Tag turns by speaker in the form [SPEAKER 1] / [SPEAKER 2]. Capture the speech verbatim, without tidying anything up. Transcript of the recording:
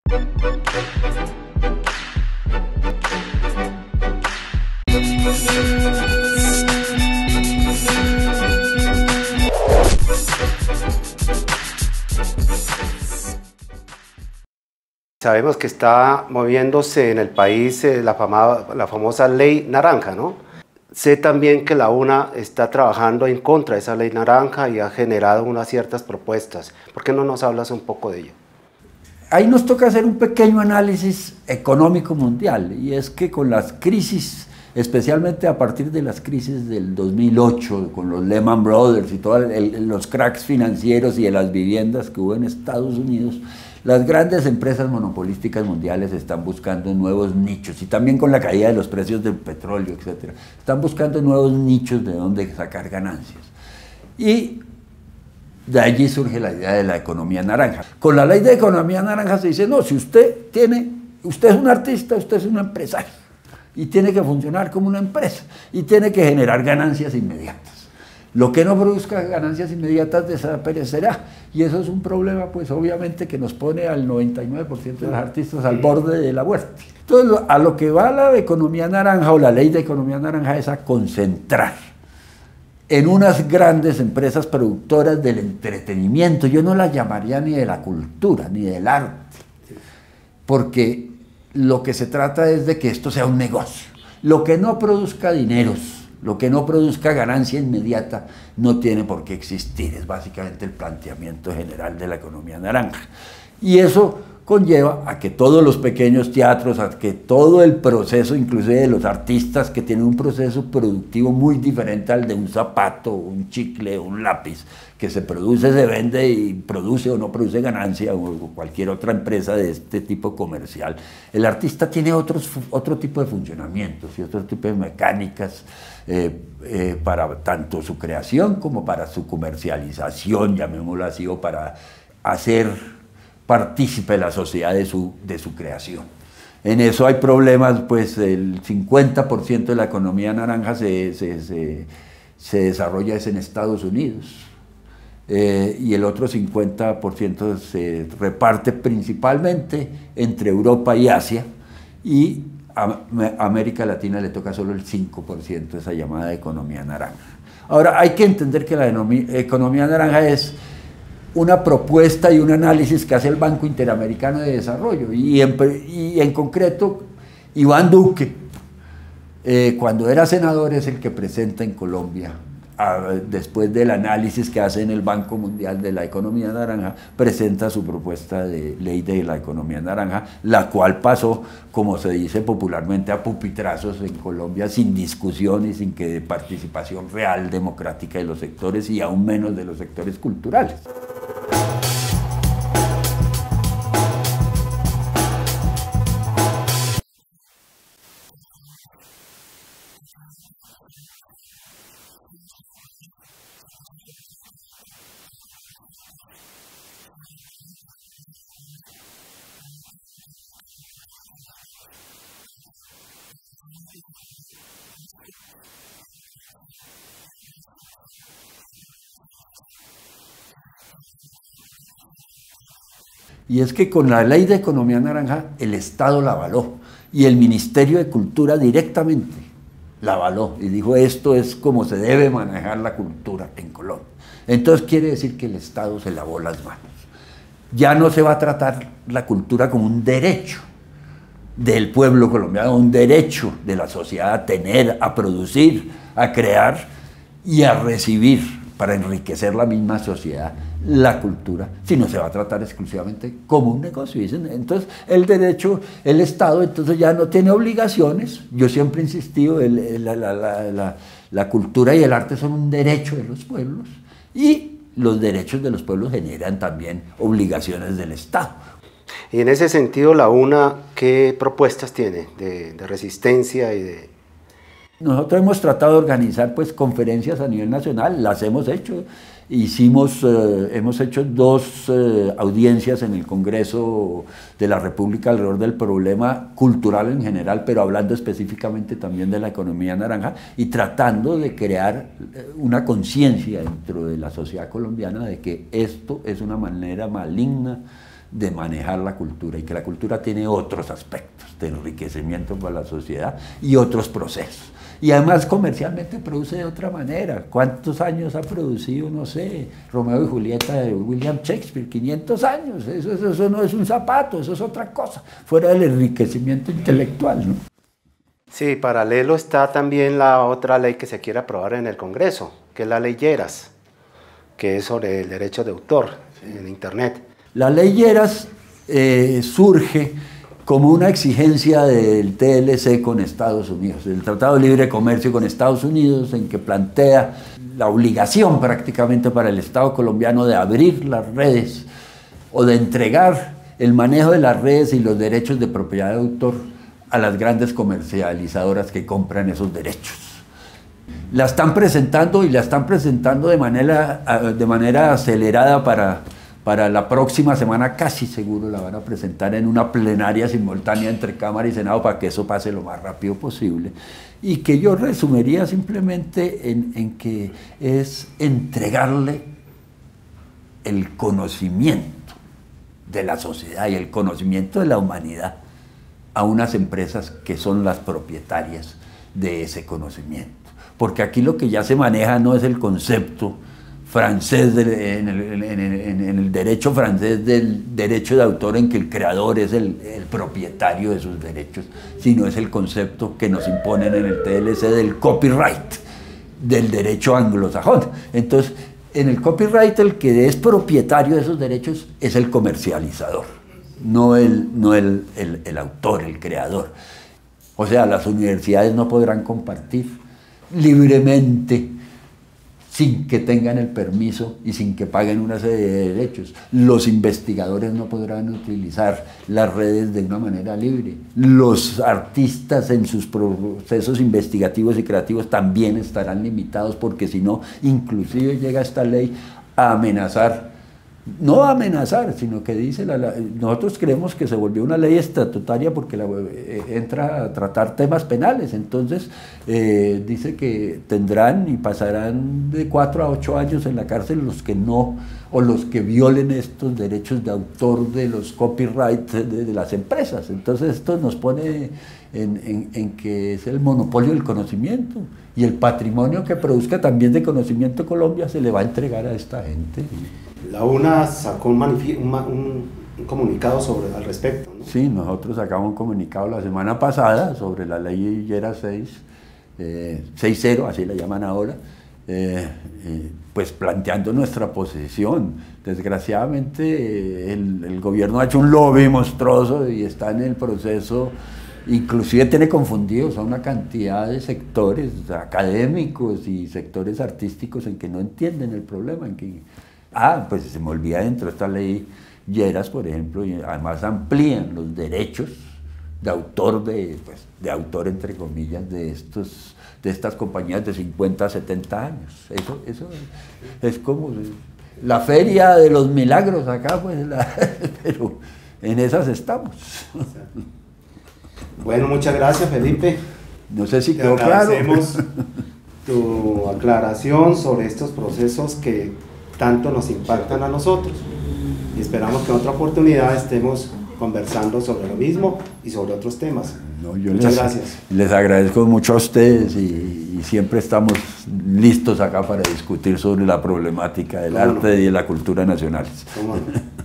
[SPEAKER 1] Sabemos que está moviéndose en el país eh, la, fama, la famosa ley naranja, ¿no? Sé también que la UNA está trabajando en contra de esa ley naranja y ha generado unas ciertas propuestas. ¿Por qué no nos hablas un poco de ello?
[SPEAKER 2] Ahí nos toca hacer un pequeño análisis económico mundial, y es que con las crisis, especialmente a partir de las crisis del dos mil ocho, con los Lehman Brothers y todos los cracks financieros y de las viviendas que hubo en Estados Unidos, las grandes empresas monopolísticas mundiales están buscando nuevos nichos, y también con la caída de los precios del petróleo, etcétera, están buscando nuevos nichos de donde sacar ganancias. Y de allí surge la idea de la economía naranja. Con la ley de economía naranja se dice, no, si usted tiene, usted es un artista, usted es un empresario, y tiene que funcionar como una empresa, y tiene que generar ganancias inmediatas. Lo que no produzca ganancias inmediatas desaparecerá, y eso es un problema, pues obviamente, que nos pone al noventa y nueve por ciento de los artistas al borde de la muerte. Entonces, a lo que va la economía naranja o la ley de economía naranja es a concentrar en unas grandes empresas productoras del entretenimiento. Yo no las llamaría ni de la cultura, ni del arte, porque lo que se trata es de que esto sea un negocio. Lo que no produzca dineros, lo que no produzca ganancia inmediata, no tiene por qué existir. Es básicamente el planteamiento general de la economía naranja. Y eso conlleva a que todos los pequeños teatros, a que todo el proceso, inclusive de los artistas, que tienen un proceso productivo muy diferente al de un zapato, un chicle, un lápiz, que se produce, se vende y produce o no produce ganancia, o cualquier otra empresa de este tipo comercial. El artista tiene otros, otro tipo de funcionamientos y otro tipo de mecánicas eh, eh, para tanto su creación como para su comercialización, llamémoslo así, o para hacer partícipe la sociedad de su, de su creación. En eso hay problemas, pues el cincuenta por ciento de la economía naranja se, se, se, se desarrolla es en Estados Unidos, eh, y el otro cincuenta por ciento se reparte principalmente entre Europa y Asia, y a América Latina le toca solo el cinco por ciento de esa llamada economía naranja. Ahora, hay que entender que la economía naranja es una propuesta y un análisis que hace el Banco Interamericano de Desarrollo, y en, y en concreto Iván Duque, eh, cuando era senador, es el que presenta en Colombia, a, después del análisis que hace en el Banco Mundial de la Economía Naranja, presenta su propuesta de ley de la economía naranja, la cual pasó, como se dice popularmente, a pupitrazos en Colombia, sin discusión y sin que de participación real democrática de los sectores, y aún menos de los sectores culturales. Y es que con la ley de economía naranja el Estado la avaló, y el Ministerio de Cultura directamente la avaló y dijo: esto es como se debe manejar la cultura en Colombia. Entonces quiere decir que el Estado se lavó las manos. Ya no se va a tratar la cultura como un derecho del pueblo colombiano, un derecho de la sociedad a tener, a producir, a crear y a recibir para enriquecer la misma sociedad la cultura, sino se va a tratar exclusivamente como un negocio. Entonces el derecho, el Estado entonces ya no tiene obligaciones. Yo siempre he insistido, el, la, la, la, la, la cultura y el arte son un derecho de los pueblos, y los derechos de los pueblos generan también obligaciones del Estado.
[SPEAKER 1] Y en ese sentido, la UNA, ¿qué propuestas tiene de, de resistencia y de...?
[SPEAKER 2] Nosotros hemos tratado de organizar pues conferencias a nivel nacional, las hemos hecho. Hicimos, eh, hemos hecho dos eh, audiencias en el Congreso de la República alrededor del problema cultural en general, pero hablando específicamente también de la economía naranja, y tratando de crear una conciencia dentro de la sociedad colombiana de que esto es una manera maligna de manejar la cultura y que la cultura tiene otros aspectos de enriquecimiento para la sociedad y otros procesos. Y además comercialmente produce de otra manera. ¿Cuántos años ha producido, no sé, Romeo y Julieta de William Shakespeare? quinientos años. Eso, eso, eso no es un zapato, eso es otra cosa, fuera del enriquecimiento intelectual, ¿no?
[SPEAKER 1] Sí, paralelo está también la otra ley que se quiere aprobar en el Congreso, que es la ley Lleras, que es sobre el derecho de autor en Internet.
[SPEAKER 2] La ley Lleras eh, surge como una exigencia del T L C con Estados Unidos, el Tratado de Libre Comercio con Estados Unidos, en que plantea la obligación prácticamente para el Estado colombiano de abrir las redes o de entregar el manejo de las redes y los derechos de propiedad de autor a las grandes comercializadoras que compran esos derechos. La están presentando y la están presentando de manera, de manera acelerada para... Para la próxima semana casi seguro la van a presentar en una plenaria simultánea entre Cámara y Senado para que eso pase lo más rápido posible. Y que yo resumiría simplemente en, en que es entregarle el conocimiento de la sociedad y el conocimiento de la humanidad a unas empresas que son las propietarias de ese conocimiento. Porque aquí lo que ya se maneja no es el concepto francés, de, en, el, en, el, en el derecho francés del derecho de autor en que el creador es el, el propietario de sus derechos, sino es el concepto que nos imponen en el T L C del copyright, del derecho anglosajón. Entonces, en el copyright el que es propietario de esos derechos es el comercializador, no el, no el, el, el autor, el creador. O sea, las universidades no podrán compartir libremente sin que tengan el permiso y sin que paguen una serie de derechos. Los investigadores no podrán utilizar las redes de una manera libre. Los artistas en sus procesos investigativos y creativos también estarán limitados, porque si no, inclusive llega esta ley a amenazar, no a amenazar, sino que dice, la, la, nosotros creemos que se volvió una ley estatutaria porque la, eh, entra a tratar temas penales, entonces eh, dice que tendrán y pasarán de cuatro a ocho años en la cárcel los que no, o los que violen estos derechos de autor de los copyrights de, de las empresas. Entonces esto nos pone en, en, en que es el monopolio del conocimiento, y el patrimonio que produzca también de conocimiento Colombia se le va a entregar a esta gente.
[SPEAKER 1] La UNA sacó un, un, un comunicado sobre, al respecto, ¿no?
[SPEAKER 2] Sí, nosotros sacamos un comunicado la semana pasada sobre la ley Lleras seis, eh, seis cero, así la llaman ahora, eh, eh, pues planteando nuestra posición. Desgraciadamente eh, el, el gobierno ha hecho un lobby monstruoso y está en el proceso, inclusive tiene confundidos a una cantidad de sectores académicos y sectores artísticos en que no entienden el problema, en que ah, pues se me olvida dentro de esta ley Lleras, por ejemplo, y además amplían los derechos de autor, de, pues, de autor entre comillas, de, estos, de estas compañías de cincuenta a setenta años. Eso, eso es como la feria de los milagros acá, pues, la, pero en esas estamos.
[SPEAKER 1] Bueno, muchas gracias, Felipe.
[SPEAKER 2] No sé si
[SPEAKER 1] Te
[SPEAKER 2] quedó claro.
[SPEAKER 1] agradecemos tu aclaración sobre estos procesos que tanto nos impactan a nosotros, y esperamos que en otra oportunidad estemos conversando sobre lo mismo y sobre otros temas.
[SPEAKER 2] No, yo
[SPEAKER 1] Muchas
[SPEAKER 2] les,
[SPEAKER 1] gracias.
[SPEAKER 2] Les agradezco mucho a ustedes y, y siempre estamos listos acá para discutir sobre la problemática del arte y de la cultura nacionales.
[SPEAKER 1] ¿Cómo no?